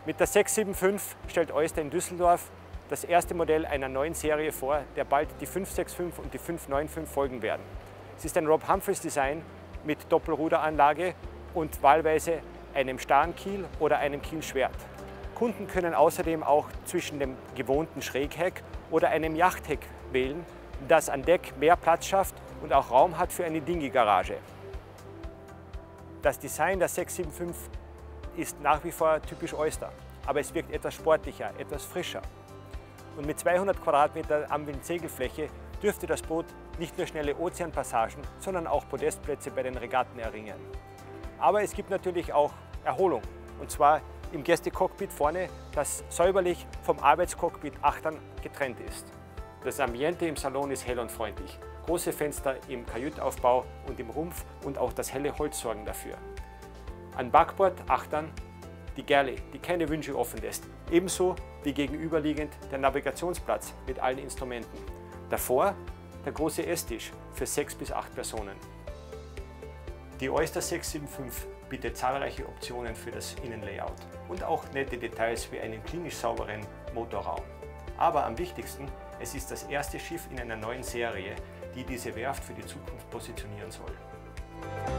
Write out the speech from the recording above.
Mit der 675 stellt Oyster in Düsseldorf das erste Modell einer neuen Serie vor, der bald die 565 und die 595 folgen werden. Es ist ein Rob Humphreys Design mit Doppelruderanlage und wahlweise einem starren Kiel oder einem Kielschwert. Kunden können außerdem auch zwischen dem gewohnten Schrägheck oder einem Yachtheck wählen, das an Deck mehr Platz schafft und auch Raum hat für eine Dinghy-Garage. Das Design der 675 ist nach wie vor typisch Oyster, aber es wirkt etwas sportlicher, etwas frischer. Und mit 200 Quadratmeter Amwind-Segelfläche dürfte das Boot nicht nur schnelle Ozeanpassagen, sondern auch Podestplätze bei den Regatten erringen. Aber es gibt natürlich auch Erholung, und zwar im Gästecockpit vorne, das säuberlich vom Arbeitscockpit Achtern getrennt ist. Das Ambiente im Salon ist hell und freundlich. Große Fenster im Kajütaufbau und im Rumpf und auch das helle Holz sorgen dafür. An Backbord Achtern die Galley, die keine Wünsche offen lässt. Ebenso wie gegenüberliegend der Navigationsplatz mit allen Instrumenten. Davor der große Esstisch für 6 bis 8 Personen. Die Oyster 675 bietet zahlreiche Optionen für das Innenlayout und auch nette Details wie einen klinisch sauberen Motorraum. Aber am wichtigsten, es ist das erste Schiff in einer neuen Serie, die diese Werft für die Zukunft positionieren soll.